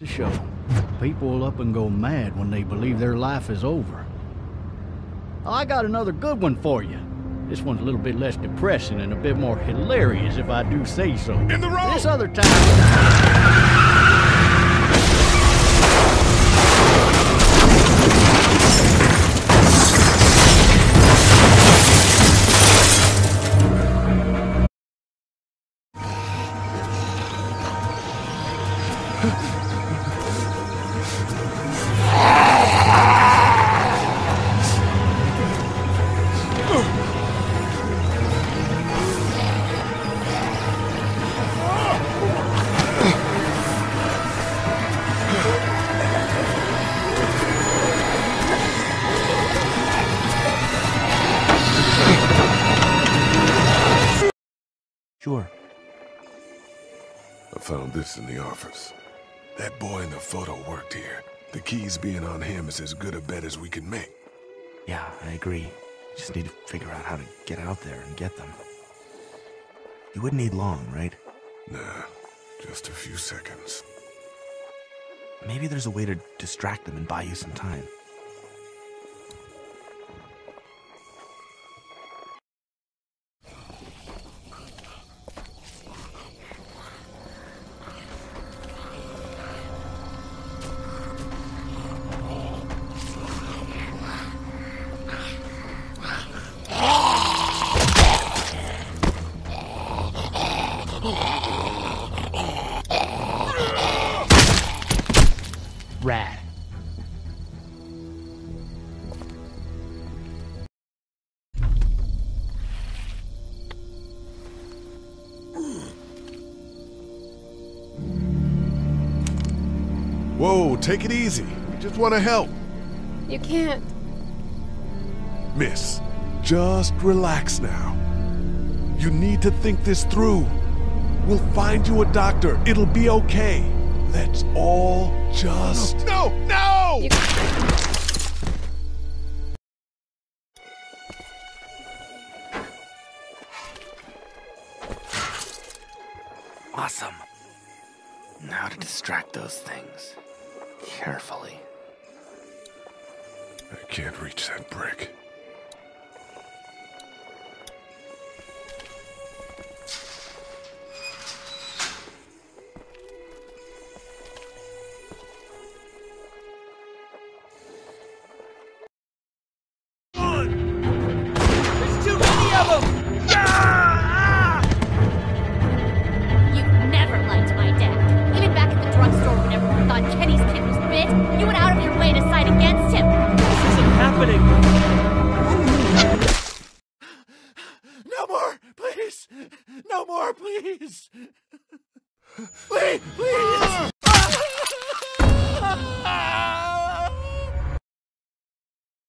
The show. People will up and go mad when they believe their life is over. I got another good one for you. This one's a little bit less depressing and a bit more hilarious, if I do say so. In the road! This other time... Sure. I found this in the office. That boy in the photo worked here. The keys being on him is as good a bet as we can make. Yeah, I agree. Just need to figure out how to get out there and get them. You wouldn't need long, right? Nah, just a few seconds. Maybe there's a way to distract them and buy you some time. Rad. Whoa, take it easy. We just want to help. You can't. Miss, just relax now. You need to think this through. We'll find you a doctor. It'll be okay. Let's all just... No! No! You... Awesome. Now to distract those things. Carefully. I can't reach that brick. No more, please! No more, please!